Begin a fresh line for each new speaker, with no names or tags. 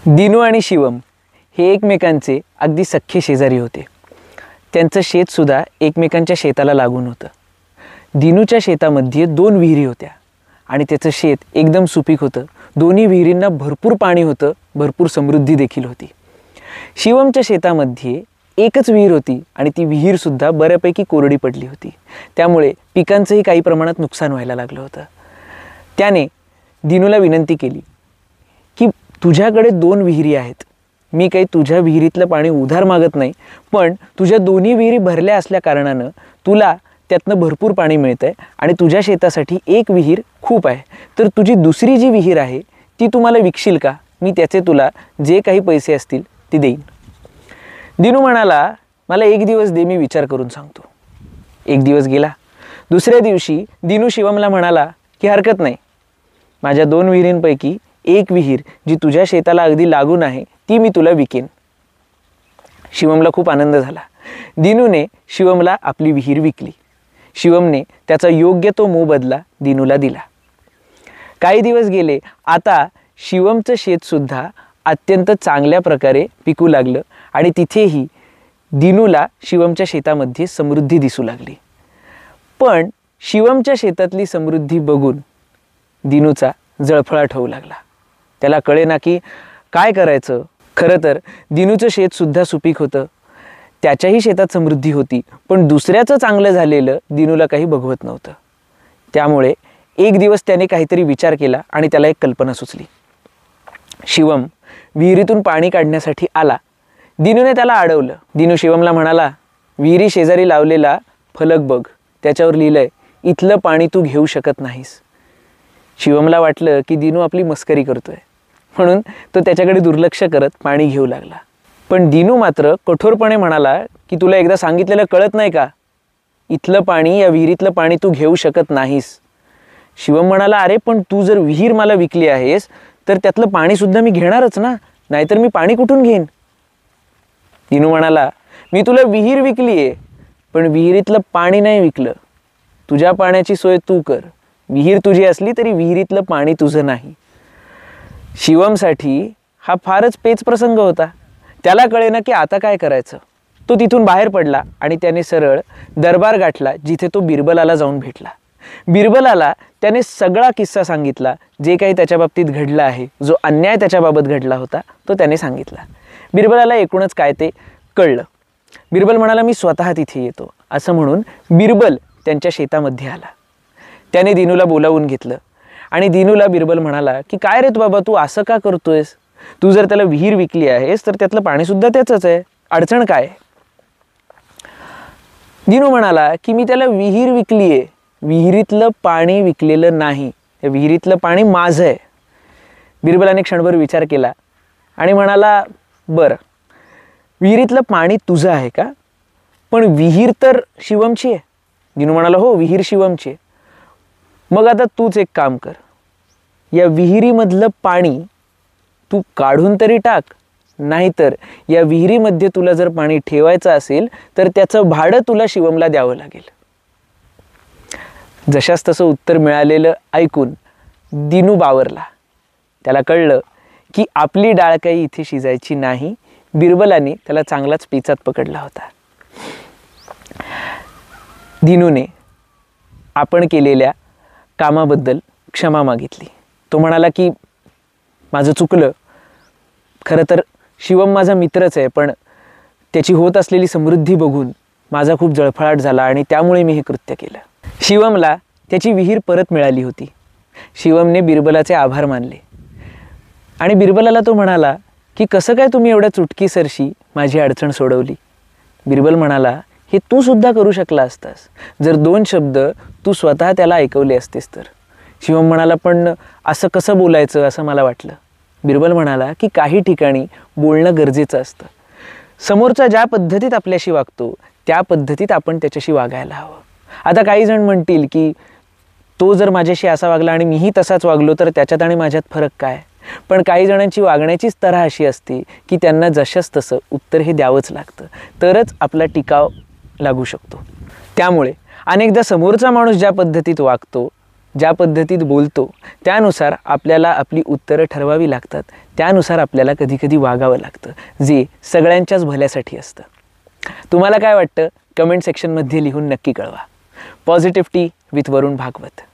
दिनू आणि शिवम हे एकमेकांचे अगदी सख्खे शेजारी होते। त्यांचं शेतसुद्धा एकमेकांच्या शेताला लागून होतं। दिनूच्या शेतामध्ये 2 विहिरी होत्या आणि त्याचं शेत एकदम सुपीक होतं। दोन्ही विहिरींना भरपूर पाणी होतं, भरपूर समृद्धी देखील होती। शिवमच्या शेतामध्ये एकच विहीर होती आणि ती विहीरसुद्धा बऱ्यापैकी कोरडी पडली होती। त्यामुळे पिकांचंही काही प्रमाणात नुकसान व्हायला लागलं होतं। त्याने दिनूला विनंती केली की तुझ्याकडे 2 विहिरी आहेत, मी काही तुझ्या विहिरीतलं पाणी उधार मागत नाही, पण तुझ्या दोन्ही विहिरी भरल्या असल्या कारणानं तुला त्यातनं भरपूर पाणी मिळतंय आणि तुझ्या शेतासाठी एक विहीर खूप आहे, तर तुझी दुसरी जी विहीर आहे ती तू मला विकशील का? मी त्याचे तुला जे काही पैसे असतील ते देईन। दिनू म्हणाला, मला 1 दिवस दे, मी विचार करून सांगतो। 1 दिवस गेला। दुसऱ्या दिवशी दिनू शिवमला म्हणाला की हरकत नाही, माझ्या 2 विहिरींपैकी एक विहीर जी तुझ्या शेताला अगदी लागून आहे ती मी तुला विकेन। शिवमला खूप आनंद झाला। दिनूने शिवमला आपली विहीर विकली। शिवमने त्याचा योग्य तो मोबदला दिनूला दिला। काही दिवस गेले। आता शिवमचं शेतसुद्धा अत्यंत चांगल्या प्रकारे पिकू लागलं आणि तिथेही दिनूला शिवमच्या शेतामध्ये समृद्धी दिसू लागली। पण शिवमच्या शेतातली समृद्धी बघून दिनूचा जळफळाट होऊ लागला। त्याला कळेना की काय करायचं। खरं तर दिनूचं शेतसुद्धा सुपीक होतं, त्याच्याही शेतात समृद्धी होती, पण दुसऱ्याचं चांगलं झालेलं दिनूला काही बघवत नव्हतं। त्यामुळे एक दिवस त्याने काहीतरी विचार केला आणि त्याला एक कल्पना सुचली। शिवम विहिरीतून पाणी काढण्यासाठी आला। दिनूने त्याला अडवलं। दिनू शिवमला म्हणाला, विहिरी शेजारी लावलेला फलक बघ, त्याच्यावर लिहिलंय, इथलं पाणी तू घेऊ शकत नाहीस। शिवमला वाटलं की दिनू आपली मस्करी करतोय, म्हणून तो त्याच्याकडे दुर्लक्ष करत पाणी घेऊ लागला। पण दिनू मात्र कठोरपणे म्हणाला की तुला एकदा सांगितलेलं कळत नाही का? इथलं पाणी, या विहिरीतलं पाणी तू घेऊ शकत नाहीस। शिवम म्हणाला, अरे पण तू जर विहीर मला विकली आहेस तर त्यातलं पाणी सुद्धा मी घेणारच ना, नाहीतर मी पाणी कुठून घेईन? दिनू म्हणाला, मी तुला विहीर विकली आहे, पण विहिरीतलं पाणी नाही विकलं। तुझ्या पाण्याची सोय तू कर, विहीर तुझी असली तरी विहिरीतलं पाणी तुझं नाही। शिवमसाठी हा फारच पेच प्रसंग होता। त्याला कळेना की आता काय करायचं। तो तिथून बाहेर पडला आणि त्याने सरळ दरबार गाठला, जिथे तो बिरबलाला जाऊन भेटला। बिरबलाला त्याने सगळा किस्सा सांगितला, जे काही त्याच्या बाबतीत घडलं आहे, जो अन्याय त्याच्याबाबत घडला होता तो त्याने सांगितला। बिरबलाला एकूणच काय ते कळलं। बिरबल म्हणाला, मी स्वतः तिथे येतो, असं म्हणून बिरबल त्यांच्या शेतामध्ये आला। त्याने दिनूला बोलावून घेतलं आणि दिनूला बिरबल म्हणाला की काय रे तू बाबा, तू असं का करतोयस? तू जर त्याला विहीर विकली आहेस तर त्यातलं पाणी सुद्धा त्याचंच आहे, अडचण काय? दिनू म्हणाला की मी त्याला विहीर विकली आहे, विहिरीतलं पाणी विकलेलं नाही, त्या विहिरीतलं पाणी माझं आहे। बिरबलाने क्षणभर विचार केला आणि म्हणाला, बरं, विहिरीतलं पाणी तुझं आहे का? पण विहीर तर शिवमची आहे। दिनू म्हणाला, हो, विहीर शिवमची आहे। मग आता तूच एक काम कर, या विहिरीमधलं पाणी तू काढून तरी टाक, नाहीतर या विहिरीमध्ये तुला जर पाणी ठेवायचं असेल तर त्याचं भाडं तुला शिवमला द्यावं लागेल। जशास तसं उत्तर मिळालेलं ऐकून दिनू बावरला। त्याला कळलं की आपली डाळ काही इथे शिजायची नाही। बिरबलाने त्याला चांगलाच पेचात पकडला होता। दिनूने आपण केलेल्या कामाबद्दल क्षमा मागितली। तो म्हणाला की माझं चुकलं, खरं तर शिवम माझा मित्रच आहे, पण त्याची होत असलेली समृद्धी बघून माझा खूप जळफळाट झाला आणि त्यामुळे मी हे कृत्य केलं। शिवमला त्याची विहीर परत मिळाली होती। शिवमने बिरबलाचे आभार मानले आणि बिरबलाला तो म्हणाला की कसं काय तुम्ही एवढ्या चुटकीसरशी माझी अडचण सोडवली? बिरबल म्हणाला, हे तू सुद्धा करू शकला असतास, जर 2 शब्द तू स्वतः त्याला ऐकवले असतेस तर। शिवम म्हणाला, पण असं कसं बोलायचं असं मला वाटलं। बिरबल म्हणाला की काही ठिकाणी बोलणं गरजेचं असतं। समोरचा ज्या पद्धतीत आपल्याशी वागतो त्या पद्धतीत आपण त्याच्याशी वागायला हवं। आता काही जण म्हणतील की तो जर माझ्याशी असा वागला आणि मीही तसाच वागलो तर त्याच्यात आणि माझ्यात फरक काय? पण काही जणांची वागण्याचीच तऱ्हा अशी असते की त्यांना जशास तसं उत्तर हे द्यावंच लागतं, तरच आपला टिकाव लागू शकतो। त्यामुळे अनेकदा समोरचा माणूस ज्या पद्धतीत वागतो ज्या पद्धतीत बोलतो त्यानुसार आपल्याला आपली उत्तरं ठरवावी लागतात, त्यानुसार आपल्याला कधीकधी वागावं लागतं, जे सगळ्यांच्याच भल्यासाठी असतं. तुम्हाला काय वाटतं कमेंट सेक्शनमध्ये लिहून नक्की कळवा. Positivity with Varun Bhagwat.